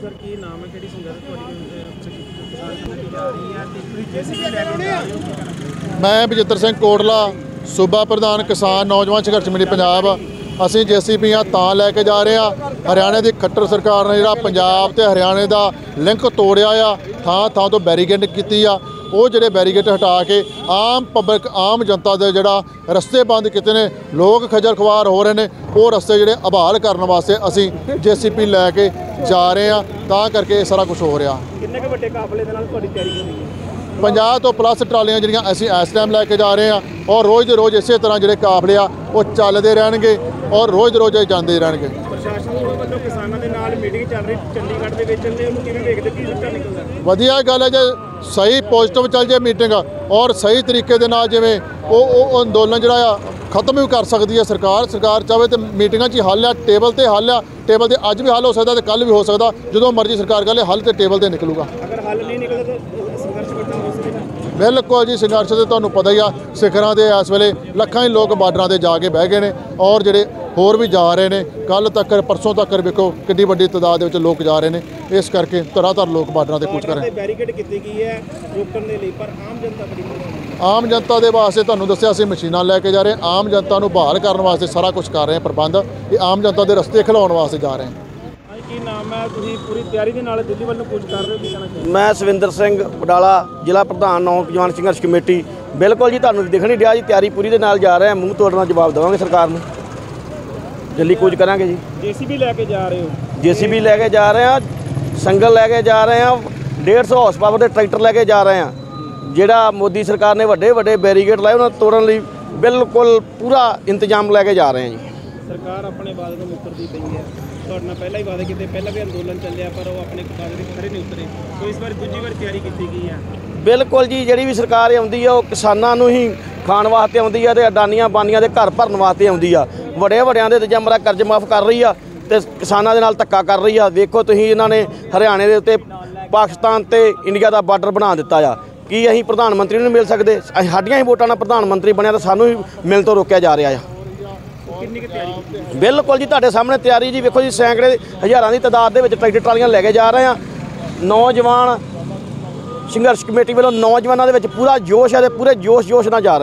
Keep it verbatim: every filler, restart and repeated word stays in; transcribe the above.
Sir की नाम है कि संघर्ष किसान जा रही है ते जेसीबी लेके जा रहे हो? मैं बजिंदर सिंह कोटला सूबा प्रधान किसान नौजवान संघर्ष कमेटी पंजाब। ਅਸੀਂ ਜੇਸੀਬੀਆਂ ਤਾਂ ਲੈ ਕੇ ਜਾ ਰਹੇ ਆ, ਹਰਿਆਣੇ ਦੀ ਖੱਟਰ ਸਰਕਾਰ ਨੇ ਜਿਹੜਾ ਪੰਜਾਬ ਤੇ ਹਰਿਆਣੇ ਦਾ ਲਿੰਕ ਤੋੜਿਆ ਆ, ਥਾਂ ਥਾਂ ਤੋਂ ਬੈਰੀਕੇਡ ਕੀਤੀ ਆ। ਉਹ ਜਿਹੜੇ ਬੈਰੀਕੇਡ ਹਟਾ ਕੇ ਆਮ ਪਬਲਿਕ ਆਮ ਜਨਤਾ ਦੇ ਜਿਹੜਾ ਰਸਤੇ ਬੰਦ ਕੀਤੇ ਨੇ, ਲੋਕ ਖੱਜਲ ਖਵਾਰ ਹੋ ਰਹੇ ਨੇ, ਉਹ ਰਸਤੇ ਜਿਹੜੇ ਆਬਾਲ ਕਰਨ ਵਾਸਤੇ ਅਸੀਂ ਜੇਸੀਬੀ ਲੈ ਕੇ ਜਾ ਰਹੇ ਆ। ਤਾਂ ਕਰਕੇ ਇਹ ਸਾਰਾ ਕੁਝ ਹੋ ਰਿਹਾ। ਕਿੰਨੇ ਕੁ ਵੱਡੇ ਕਾਫਲੇ ਦੇ ਨਾਲ ਤੁਹਾਡੀ ਤਿਆਰੀ ਹੋ ਰਹੀ ਹੈ? ਪੰਜਾਹ ਤੋਂ ਪਲੱਸ ਟਰਾਲੀਆਂ ਜਿਹੜੀਆਂ ਅਸੀਂ ਇਸ ਟਾਈਮ ਲੈ ਕੇ ਜਾ ਰਹੇ ਹਾਂ, ਔਰ ਰੋਜ਼ ਦੇ ਰੋਜ਼ ਇਸੇ ਤਰ੍ਹਾਂ ਜਿਹੜੇ ਕਾਫਲੇ ਆ ਉਹ ਚੱਲਦੇ ਰਹਿਣਗੇ ਔਰ ਰੋਜ਼ ਦੇ ਰੋਜ਼ ਜਾਂਦੇ ਰਹਿਣਗੇ। ਪ੍ਰਸ਼ਾਸਨ ਵੱਲੋਂ ਕਿਸਾਨਾਂ ਦੇ ਨਾਲ ਮੀਟਿੰਗ ਚੱਲ ਰਹੀ ਚੰਡੀਗੜ੍ਹ ਦੇ ਵਿੱਚ, ਉਹਨੂੰ ਕਿਵੇਂ ਵੇਖਦੇ, ਕੀ ਸਿੱਟਾ ਨਿਕਲਦਾ? ਵਧੀਆ ਗੱਲ ਹੈ ਜੇ ਸਹੀ ਪੋਜ਼ਿਟਿਵ ਚੱਲ ਜੇ ਮੀਟਿੰਗ, ਔਰ ਸਹੀ ਤਰੀਕੇ ਦੇ ਨਾਲ ਜਿਵੇਂ ਉਹ ਉਹ ਅੰਦੋਲਨ ਜਿਹੜਾ ਆ ਖਤਮ ਵੀ ਕਰ ਸਕਦੀ ਹੈ ਸਰਕਾਰ। ਸਰਕਾਰ ਚਾਹੇ ਤਾਂ ਮੀਟਿੰਗਾਂ 'ਚ ਹੀ ਹੱਲ ਆ, ਟੇਬਲ 'ਤੇ ਹੱਲ ਆ। ਟੇਬਲ 'ਤੇ ਅੱਜ ਵੀ ਹੱਲ ਹੋ ਸਕਦਾ ਤੇ ਕੱਲ੍ਹ ਵੀ ਹੋ ਸਕਦਾ, ਜਦੋਂ ਮਰਜ਼ੀ ਸਰਕਾਰ ਕਹੇ ਹੱਲ ਤੇ ਟੇਬਲ 'ਤੇ ਨਿਕਲੂਗਾ। ਅਗਰ ਹੱਲ ਨਹੀਂ ਨਿਕਲਦਾ ਤਾਂ ਸੰਘਰਸ਼ ਕਰਨਾ ਹੋ ਸਕਦਾ? ਬਿਲਕੁਲ ਜੀ, ਸੰਘਰਸ਼ ਤੇ ਤੁਹਾਨੂੰ ਪਤਾ ਹੀ ਆ, ਸਿਖਰਾਂ ਦੇ ਇਸ ਵੇਲੇ ਲੱਖਾਂ ਹੀ ਲੋਕ ਬਾਰਡਰਾਂ 'ਤੇ ਜਾ ਕੇ ਬਹਿ ਗਏ ਨੇ, ਔਰ ਜਿਹੜੇ ਹੋਰ ਵੀ ਜਾ ਰਹੇ ਨੇ। ਕੱਲ੍ਹ ਤੱਕ ਪਰਸੋਂ ਤੱਕ ਵੇਖੋ ਕਿੰਨੀ ਵੱਡੀ ਤਾਦਾਦ ਦੇ ਵਿੱਚ ਲੋਕ ਜਾ ਰਹੇ ਨੇ। ਇਸ ਕਰਕੇ ਤਰ੍ਹਾਂ ਤਰ੍ਹਾਂ ਲੋਕ ਬਾਰਡਰਾਂ 'ਤੇ ਕੂਚ ਕਰ ਰਹੇ। ਬੈਰੀਕੇਡ ਕੀਤੀ ਗਈ ਹੈ ਰੋਕਣ ਦੇ ਲਈ, ਪਰ ਆਮ ਜਨਤਾ ਬੜੀ ਆਮ ਜਨਤਾ ਦੇ ਵਾਸਤੇ ਤੁਹਾਨੂੰ ਦੱਸਿਆ ਅਸੀਂ ਮਸ਼ੀਨਾਂ ਲੈ ਕੇ ਜਾ ਰਹੇ ਹਾਂ। ਆਮ ਜਨਤਾ ਨੂੰ ਬਹਾਲ ਕਰਨ ਵਾਸਤੇ ਸਾਰਾ ਕੁਝ ਕਰ ਰਹੇ ਹਾਂ ਪ੍ਰਬੰਧ। ਇਹ ਆਮ ਜਨਤਾ ਦੇ ਰਸਤੇ ਖਿਲਾਉਣ ਵਾਸਤੇ ਜਾ ਰਹੇ ਹਾਂ। ਕੀ ਨਾਮ ਹੈ? ਤੁਸੀਂ ਪੂਰੀ ਤਿਆਰੀ ਦੇ ਨਾਲ ਦਿੱਲੀ ਵੱਲ ਨੂੰ ਕੂਚ ਕਰ ਰਹੇ ਹੋ, ਕੀ ਕਹਿਣਾ ਚਾਹੁੰਦੇ? ਮੈਂ ਸਵਿੰਦਰ ਸਿੰਘ ਬਡਾਲਾ, ਜ਼ਿਲ੍ਹਾ ਪ੍ਰਧਾਨ ਨੌਜਵਾਨ ਸੰਘਰਸ਼ ਕਮੇਟੀ। ਬਿਲਕੁਲ ਜੀ, ਤੁਹਾਨੂੰ ਦਿਖ ਨਹੀਂ ਰਿਹਾ ਜੀ, ਤਿਆਰੀ ਪੂਰੀ ਦੇ ਨਾਲ ਜਾ ਰਹੇ ਹਾਂ। ਮੂੰਹ ਤੋੜਨਾ ਜਵਾਬ ਦੇਵਾਂਗੇ ਸਰਕਾਰ ਨੂੰ, ਦਿੱਲੀ ਕੂਚ ਕਰਾਂਗੇ ਜੀ। ਜੇਸੀਬੀ ਲੈ ਕੇ ਜਾ ਰਹੇ ਹੋ? ਜੇਸੀਬੀ ਲੈ ਕੇ ਜਾ ਰਹੇ ਹਾਂ, ਸੰਗਲ ਲੈ ਕੇ ਜਾ ਰਹੇ ਹਾਂ, ਡੇਢ ਸੌ ਹਾਰਸ ਪਾਵਰ ਦੇ ਟਰੈਕਟਰ ਲੈ ਕੇ ਜਾ ਰਹੇ ਹਾਂ। ਜਿਹੜਾ ਮੋਦੀ ਸਰਕਾਰ ਨੇ ਵੱਡੇ ਵੱਡੇ ਬੈਰੀਕੇਡ ਲਾਏ, ਉਹਨਾਂ ਨੂੰ ਤੋੜਨ ਲਈ ਬਿਲਕੁਲ ਪੂਰਾ ਇੰਤਜ਼ਾਮ ਲੈ ਕੇ ਜਾ ਰਹੇ ਹਾਂ ਜੀ। ਸਰਕਾਰ ਆਪਣੇ ਵਾਅਦੇ ਤੋਂ ਮੁੱਕਰਦੀ ਪਈ ਹੈ। ਤੁਹਾਡੇ ਨਾਲ ਪਹਿਲਾਂ ਹੀ ਵਾਅਦੇ ਕੀਤੇ, ਪਹਿਲਾਂ ਵੀ ਅੰਦੋਲਨ ਚੱਲਿਆ, ਪਰ ਉਹ ਆਪਣੇ ਵਾਅਦੇ ਦੇ ਖਰੇ ਨਹੀਂ ਉਤਰੇ। ਸੋ ਇਸ ਵਾਰ ਦੂਜੀ ਵਾਰ ਤਿਆਰੀ ਕੀਤੀ ਗਈ ਹੈ। ਬਿਲਕੁਲ ਜੀ, ਜਿਹੜੀ ਵੀ ਸਰਕਾਰ ਆਉਂਦੀ ਆ ਉਹ ਕਿਸਾਨਾਂ ਨੂੰ ਹੀ ਖਾਣ ਵਾਸਤੇ ਆਉਂਦੀ ਆ ਤੇ ਅਡਾਨੀਆਂ ਬਾਨੀਆਂ ਦੇ ਘਰ ਭਰਨ ਵਾਸਤੇ ਆਉਂਦੀ ਆ। ਵੱਡੇ ਵੱਡਿਆਂ ਦੇ ਤਜਮਰਾ ਕਰਜ਼ ਮਾਫ ਕਰ ਰਹੀ ਆ ਤੇ ਕਿਸਾਨਾਂ ਦੇ ਨਾਲ ਧੱਕਾ ਕਰ ਰਹੀ ਆ। ਵੇਖੋ ਤੁਸੀਂ, ਇਹਨਾਂ ਨੇ ਹਰਿਆਣੇ ਦੇ ਉੱਤੇ ਪਾਕਿਸਤਾਨ ਤੇ ਇੰਡੀਆ ਦਾ ਬਾਰਡਰ ਬਣਾ ਦਿੱਤਾ ਆ। ਕੀ ਅਸੀਂ ਪ੍ਰਧਾਨ ਮੰਤਰੀ ਨੂੰ ਮਿਲ ਸਕਦੇ? ਅਸੀਂ ਸਾਡੀਆਂ ਹੀ ਵੋਟਾਂ ਨਾਲ ਪ੍ਰਧਾਨ ਮੰਤਰੀ ਬਣਿਆ ਤਾਂ ਸਾਨੂੰ ਹੀ ਮਿਲਣ ਤੋਂ ਰੋਕਿਆ ਜਾ ਰਿਹਾ ਆ। ਕਿੰਨੀ ਕੁ ਤਿਆਰੀ ਕੀਤੀ? ਬਿਲਕੁਲ ਜੀ, ਤੁਹਾਡੇ ਸਾਹਮਣੇ ਤਿਆਰੀ ਜੀ। ਵੇਖੋ ਜੀ, ਸੈਂਕੜੇ ਹਜ਼ਾਰਾਂ ਦੀ ਤਾਦਾਦ ਦੇ ਵਿੱਚ ਟਰੈਕਟਰ ਟਰਾਲੀਆਂ ਲੈ ਕੇ ਜਾ ਰਹੇ ਹਾਂ। ਨੌਜਵਾਨ ਸੰਘਰਸ਼ ਕਮੇਟੀ ਵੱਲੋਂ ਨੌਜਵਾਨਾਂ ਦੇ ਵਿੱਚ ਪੂਰਾ ਜੋਸ਼ ਹੈ ਤੇ ਪੂਰੇ ਜੋਸ਼ ਜੋਸ਼ ਨਾਲ ਜਾ ਰਹੇ।